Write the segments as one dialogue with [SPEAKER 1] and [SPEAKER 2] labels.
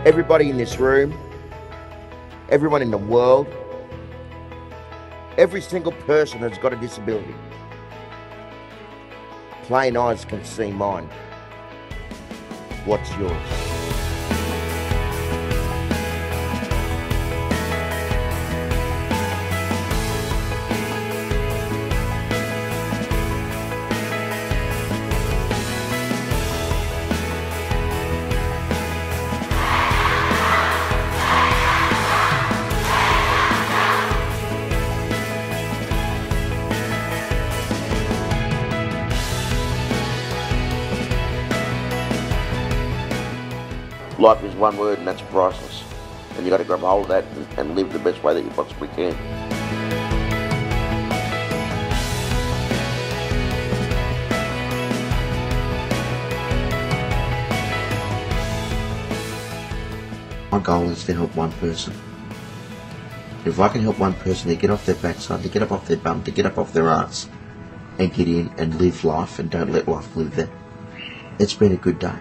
[SPEAKER 1] Everybody in this room, everyone in the world, every single person has got a disability. Plain eyes can see mine. What's yours? Life is one word, and that's priceless. And you've got to grab hold of that and live the best way that you possibly can.
[SPEAKER 2] My goal is to help one person. If I can help one person to get off their backside, to get up off their bum, to get up off their arse, and get in and live life and don't let life live them, it's been a good day.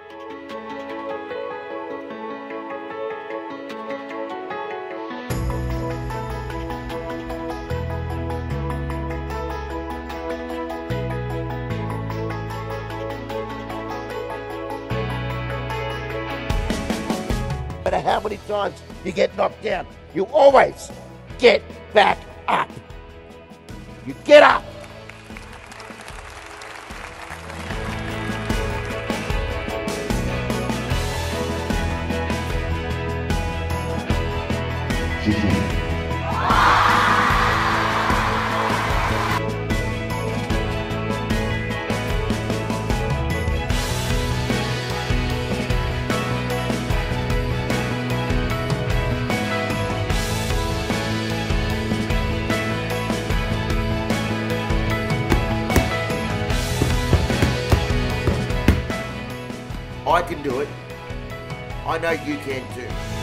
[SPEAKER 1] No matter how many times you get knocked down, you always get back up. You get up. I can do it. I know you can too.